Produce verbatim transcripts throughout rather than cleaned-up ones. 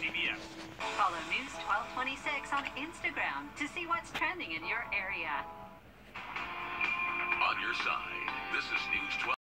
C B S. Follow News twelve twenty-six on Instagram to see what's trending in your area. On your side, this is News twelve.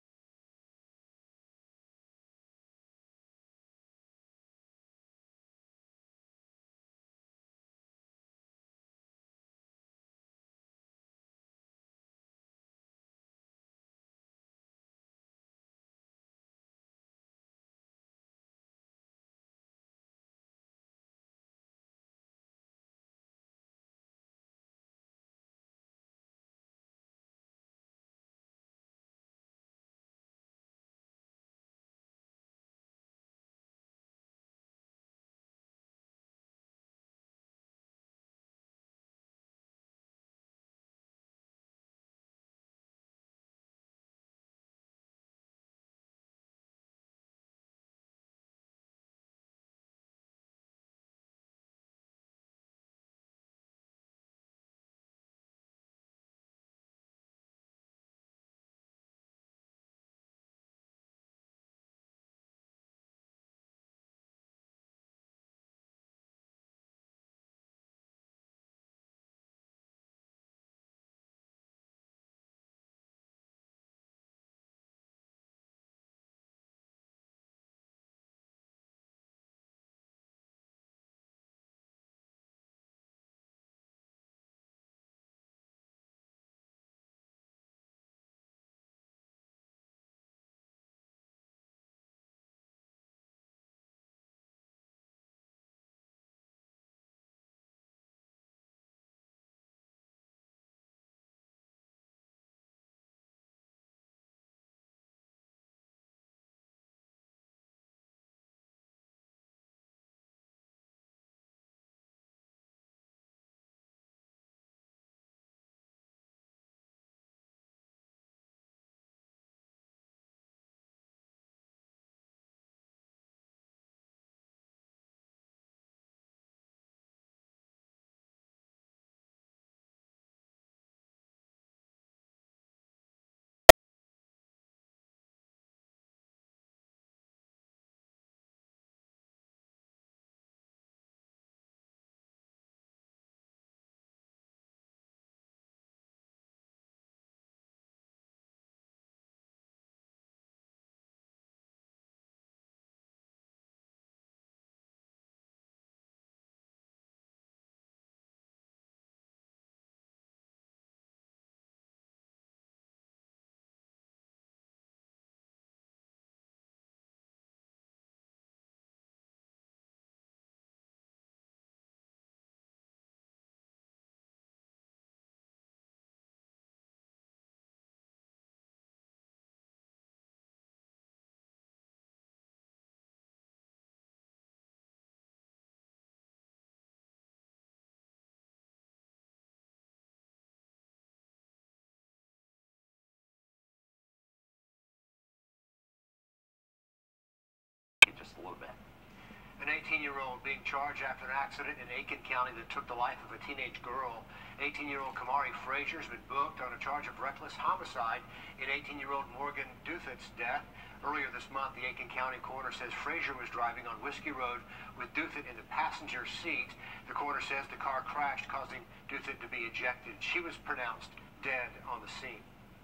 Just a little bit. An eighteen-year-old being charged after an accident in Aiken County that took the life of a teenage girl. eighteen-year-old Kamari Frazier has been booked on a charge of reckless homicide in eighteen-year-old Morgan Duthitt's death. Earlier this month, the Aiken County coroner says Frazier was driving on Whiskey Road with Duthitt in the passenger seat. The coroner says the car crashed, causing Duthitt to be ejected. She was pronounced dead on the scene.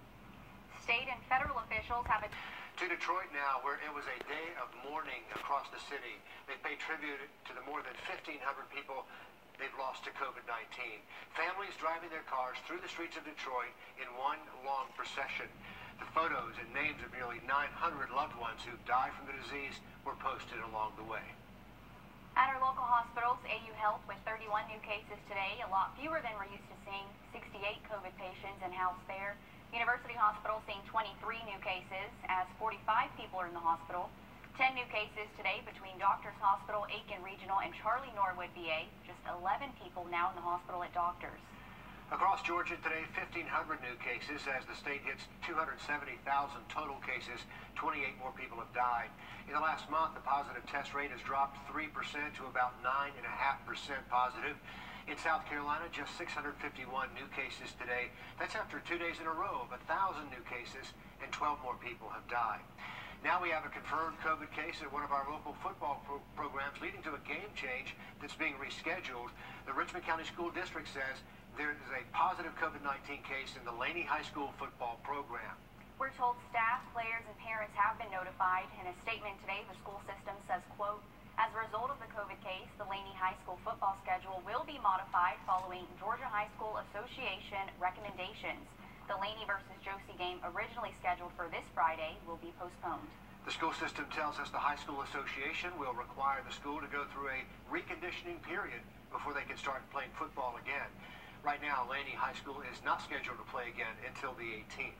State and federal officials have a... To Detroit now, where it was a day of mourning across the city. They pay tribute to the more than fifteen hundred people they've lost to COVID nineteen. Families driving their cars through the streets of Detroit in one long procession. The photos and names of nearly nine hundred loved ones who died from the disease were posted along the way. At our local hospitals, A U Health with thirty-one new cases today, a lot fewer than we're used to seeing, sixty-eight COVID patients in house there. University Hospital seeing twenty-three new cases as forty-five people are in the hospital. ten new cases today between Doctors Hospital, Aiken Regional, and Charlie Norwood V A. Just eleven people now in the hospital at Doctors. Across Georgia today, fifteen hundred new cases as the state hits two hundred seventy thousand total cases. twenty-eight more people have died. In the last month, the positive test rate has dropped three percent to about nine point five percent positive. In South Carolina, just six hundred fifty-one new cases today. That's after two days in a row of one thousand new cases, and twelve more people have died. Now we have a confirmed COVID case at one of our local football pro programs. leading to a game change that's being rescheduled. The Richmond County School District says there is a positive COVID nineteen case in the Laney High School football program. We're told staff, players, and parents have been notified. In a statement today, the school system says, quote, as a result of the COVID case, the Laney High School football schedule will be modified following Georgia High School Association recommendations. The Laney versus Josie game, originally scheduled for this Friday, will be postponed. The school system tells us the High School Association will require the school to go through a reconditioning period before they can start playing football again. Right now, Laney High School is not scheduled to play again until the eighteenth.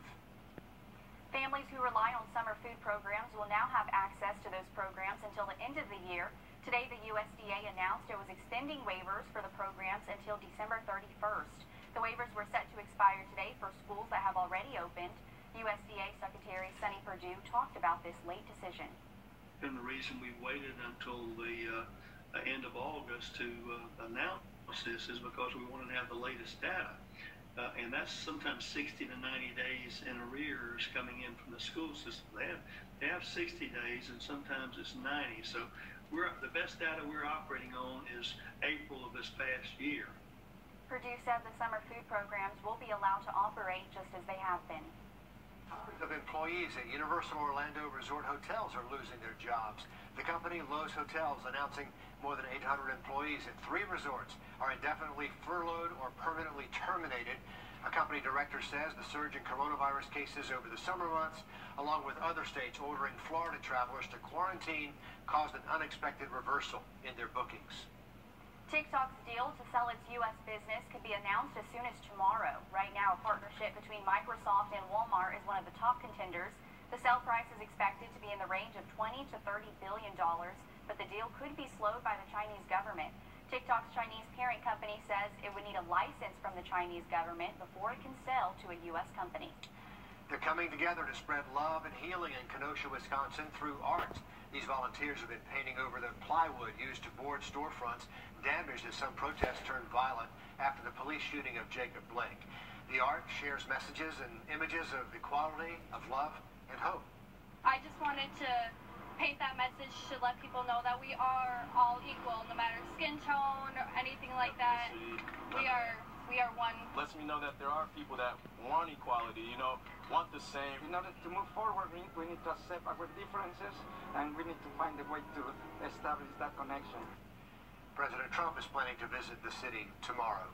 Families who rely on summer food programs will now have access to those programs until the end of the year. Today, the U S D A announced it was extending waivers for the programs until December thirty-first. The waivers were set to expire today for schools that have already opened. U S D A Secretary Sonny Perdue talked about this late decision. And the reason we waited until the uh, end of August to uh, announce this is because we wanted to have the latest data. Uh, and that's sometimes sixty to ninety days in arrears coming in from the school system. They have, they have sixty days, and sometimes it's ninety. So we're, the best data we're operating on is April of this past year. Perdue said the summer food programs will be allowed to operate just as they have been. Hundreds of employees at Universal Orlando Resort Hotels are losing their jobs. The company Loews Hotels announcing more than eight hundred employees at three resorts are indefinitely furloughed or permanently terminated. A company director says the surge in coronavirus cases over the summer months, along with other states ordering Florida travelers to quarantine, caused an unexpected reversal in their bookings. TikTok's deal to sell its U S business could be announced as soon as tomorrow. Right now, a partnership between Microsoft and Walmart is one of the top contenders. The sale price is expected to be in the range of twenty to thirty billion dollars, but the deal could be slowed by the Chinese government. TikTok's Chinese parent company says it would need a license from the Chinese government before it can sell to a U S company. They're coming together to spread love and healing in Kenosha, Wisconsin through art. These volunteers have been painting over the plywood used to board storefronts, damaged as some protests turned violent after the police shooting of Jacob Blake. The art shares messages and images of equality, of love, and hope. I just wanted to paint that message to let people know that we are all equal, no matter skin tone or anything like that. We are we are one. Lets me know that there are people that want equality, you know, want the same. In order to move forward, we, we need to accept our differences, and we need to find a way to establish that connection. President Trump is planning to visit the city tomorrow.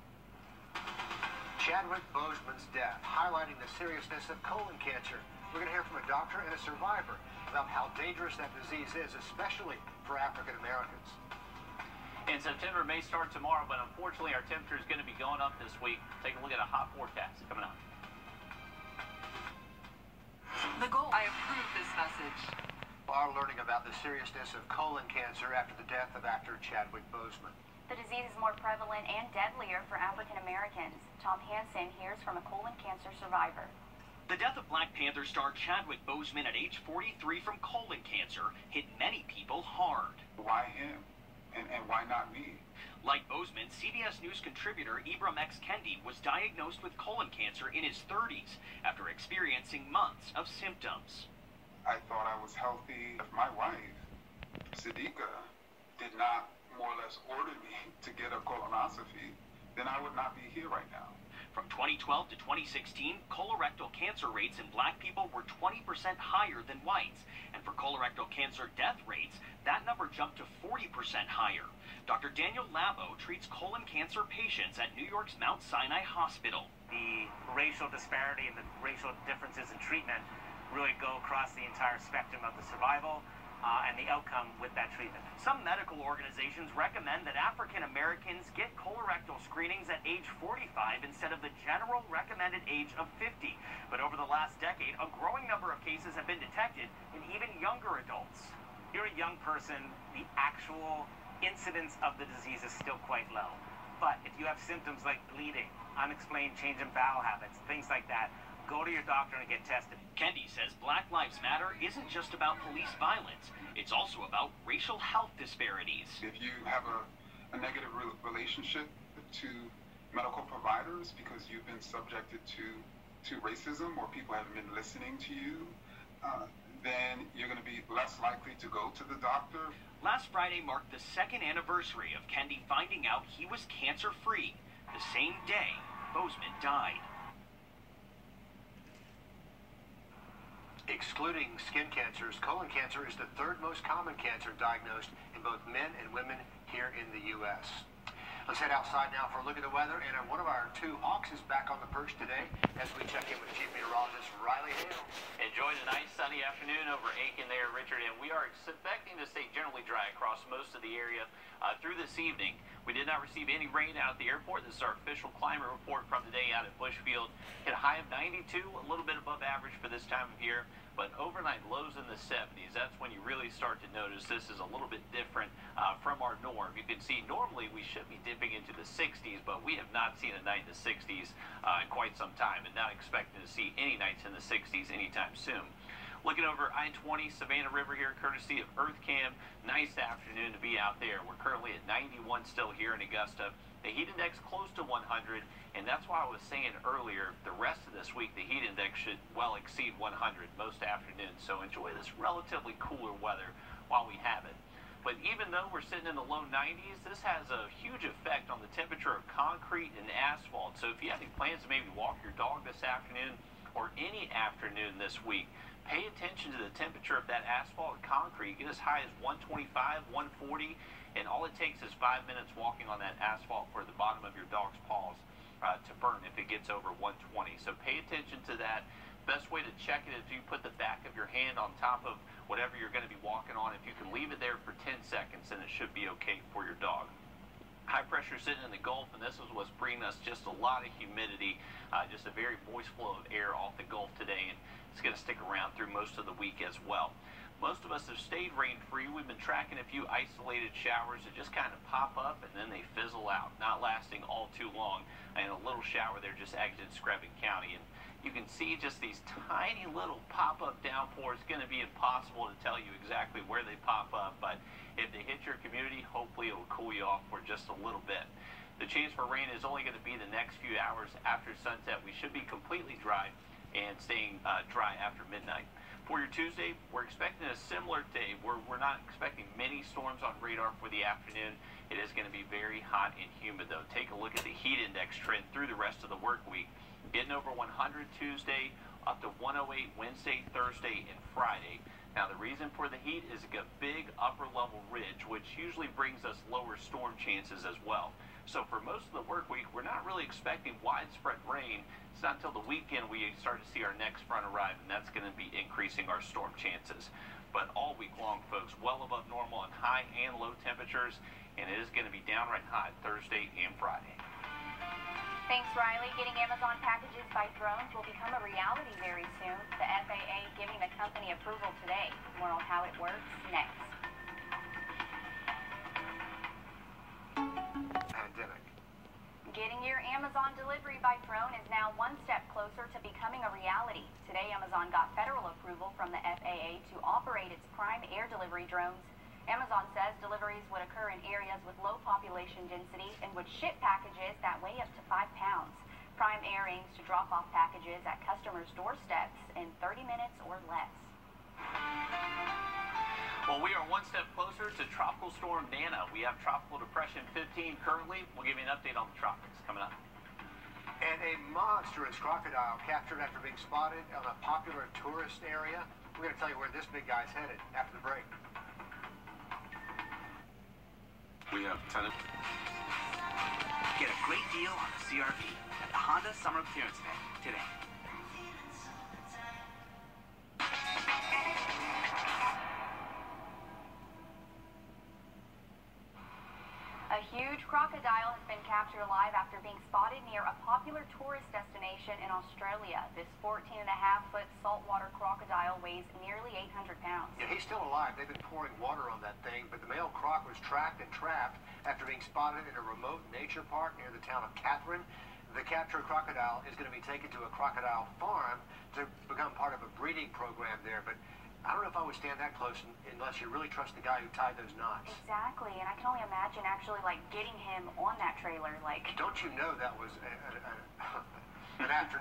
Chadwick Boseman's death, highlighting the seriousness of colon cancer. We're going to hear from a doctor and a survivor about how dangerous that disease is, especially for African Americans. And September may start tomorrow, but unfortunately our temperature is going to be going up this week. Take a look at a hot forecast coming up. The goal. I approve this message. Are learning about the seriousness of colon cancer after the death of actor Chadwick Boseman. The disease is more prevalent and deadlier for African Americans. Tom Hansen hears from a colon cancer survivor. The death of Black Panther star Chadwick Boseman at age forty-three from colon cancer hit many people hard. Why him? And, and why not me? Like Boseman, C B S News contributor Ibram X. Kendi was diagnosed with colon cancer in his thirties after experiencing months of symptoms. I thought I was healthy. If my wife, Siddiqa, did not more or less order me to get a colonoscopy, then I would not be here right now. From twenty twelve to twenty sixteen, colorectal cancer rates in black people were twenty percent higher than whites. And for colorectal cancer death rates, that number jumped to forty percent higher. Doctor Daniel Labo treats colon cancer patients at New York's Mount Sinai Hospital. The racial disparity and the racial differences in treatment really go across the entire spectrum of the survival uh, and the outcome with that treatment. Some medical organizations recommend that African Americans get colorectal screenings at age forty-five instead of the general recommended age of fifty. But over the last decade, a growing number of cases have been detected in even younger adults. You're a young person, the actual incidence of the disease is still quite low. But if you have symptoms like bleeding, unexplained change in bowel habits, things like that, go to your doctor and get tested. Kendi says Black Lives Matter isn't just about police violence. It's also about racial health disparities. If you have a, a negative re relationship to medical providers because you've been subjected to, to racism or people haven't been listening to you, uh, then you're going to be less likely to go to the doctor. Last Friday marked the second anniversary of Kendi finding out he was cancer-free. The same day, Bozeman died. Excluding skin cancers, colon cancer is the third most common cancer diagnosed in both men and women here in the U S Let's head outside now for a look at the weather, and one of our two Hawks is back on the perch today as we check in with Chief Meteorologist Riley Hale. Enjoyed a nice sunny afternoon over Aiken there, Richard, and we are expecting to stay generally dry across most of the area uh, through this evening. We did not receive any rain out at the airport. This is our official climate report from today out at Bushfield. Hit a high of ninety-two, a little bit above average for this time of year, but overnight lows in the seventies. That's when you really start to notice this is a little bit different uh, from our norm. You can see normally we should be dipping into the sixties, but we have not seen a night in the sixties uh, in quite some time, and not expecting to see any nights in the sixties anytime soon. Looking over I twenty, Savannah River here, courtesy of EarthCam. Nice afternoon to be out there. We're currently at ninety-one still here in Augusta. The heat index close to one hundred, and that's why I was saying earlier, the rest of this week, the heat index should well exceed one hundred most afternoons. So enjoy this relatively cooler weather while we have it. But even though we're sitting in the low nineties, this has a huge effect on the temperature of concrete and asphalt. So if you have any plans to maybe walk your dog this afternoon or any afternoon this week, pay attention to the temperature of that asphalt and concrete. Get as high as one twenty-five, one forty, and all it takes is five minutes walking on that asphalt for the bottom of your dog's paws uh, to burn if it gets over one twenty. So pay attention to that. Best way to check it is you put the back of your hand on top of whatever you're going to be walking on. If you can leave it there for ten seconds, then it should be okay for your dog. High pressure sitting in the Gulf, and this is what's bringing us just a lot of humidity, uh, just a very moist flow of air off the Gulf today, and it's going to stick around through most of the week as well. Most of us have stayed rain-free. We've been tracking a few isolated showers that just kind of pop up and then they fizzle out, not lasting all too long. And a little shower there just exited Screven County, and you can see just these tiny little pop-up downpours. It's going to be impossible to tell you exactly where they pop up, but if they hit your community, hopefully it will cool you off for just a little bit. The chance for rain is only going to be the next few hours after sunset. We should be completely dry and staying uh, dry after midnight. For your Tuesday, we're expecting a similar day. We're, we're not expecting many storms on radar for the afternoon. It is going to be very hot and humid, though. Take a look at the heat index trend through the rest of the work week. Getting over one hundred Tuesday, up to one oh eight Wednesday, Thursday, and Friday. Now, the reason for the heat is a big upper-level ridge, which usually brings us lower storm chances as well. So for most of the work week, we're not really expecting widespread rain. It's not until the weekend we start to see our next front arrive, and that's going to be increasing our storm chances. But all week long, folks, well above normal on high and low temperatures, and it is going to be downright hot Thursday and Friday. Thanks, Riley. Getting Amazon packages by drones will become a reality very soon. The F A A giving the company approval today. More on how it works next. Pandemic. Getting your Amazon delivery by drone is now one step closer to becoming a reality. Today, Amazon got federal approval from the F A A to operate its Prime air delivery drones. Amazon says deliveries would occur in areas with low population density and would ship packages that weigh up to five pounds. Prime Air aims to drop off packages at customers' doorsteps in thirty minutes or less. Well, we are one step closer to Tropical Storm Nana. We have Tropical Depression fifteen currently. We'll give you an update on the tropics coming up. And a monstrous crocodile captured after being spotted on a popular tourist area. We're going to tell you where this big guy's headed after the break. We have tenant. Get a great deal on the C R V at the Honda Summer Clearance Event today. A huge crocodile has been captured alive after being spotted near a popular tourist destination in Australia. This fourteen and a half foot saltwater crocodile weighs nearly eight hundred pounds. Yeah, he's still alive. They've been pouring water on that thing, but the male croc was tracked and trapped after being spotted in a remote nature park near the town of Katherine. The captured crocodile is going to be taken to a crocodile farm to become part of a breeding program there, but I don't know if I would stand that close unless you really trust the guy who tied those knots. Exactly, and I can only imagine actually, like, getting him on that trailer, like... Don't you know that was a, a, a, an afternoon?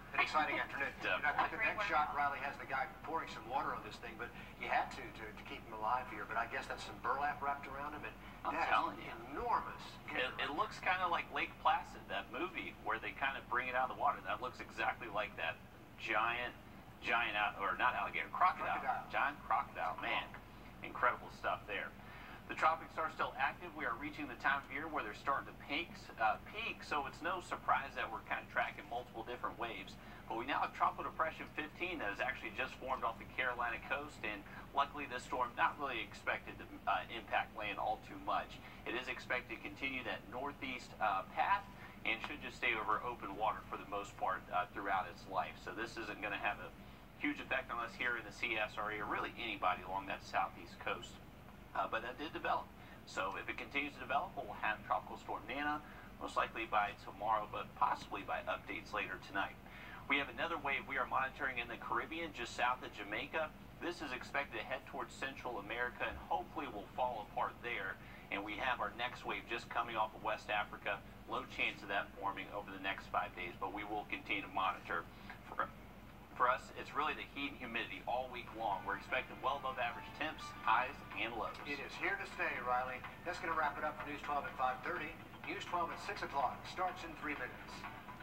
An exciting afternoon. You know, I think the next shot, Riley has the guy pouring some water on this thing, but you had to to, to keep him alive here. But I guess that's some burlap wrapped around him, and I'm that's telling you. enormous. It, it looks kind of like Lake Placid, that movie where they kind of bring it out of the water. That looks exactly like that giant, giant, out, or not alligator, crocodile. Crocodile. Giant crocodile, man. Incredible stuff there. The tropics are still active. We are reaching the time of year where they're starting to peak, uh, peak, so it's no surprise that we're kind of tracking multiple different waves. But we now have Tropical Depression fifteen that has actually just formed off the Carolina coast, and luckily this storm not really expected to uh, impact land all too much. It is expected to continue that northeast uh, path and should just stay over open water for the most part uh, throughout its life. So this isn't going to have a huge effect on us here in the C S R A or really anybody along that southeast coast. Uh, but that did develop. So if it continues to develop, we'll have Tropical Storm Nana, most likely by tomorrow, but possibly by updates later tonight. We have another wave we are monitoring in the Caribbean, just south of Jamaica. This is expected to head towards Central America and hopefully will fall apart there. And we have our next wave just coming off of West Africa. Low chance of that forming over the next five days, but we will continue to monitor. For For us, it's really the heat and humidity all week long. We're expecting well above average temps, highs, and lows. It is here to stay, Riley. That's going to wrap it up for News twelve at five thirty. News twelve at six o'clock starts in three minutes.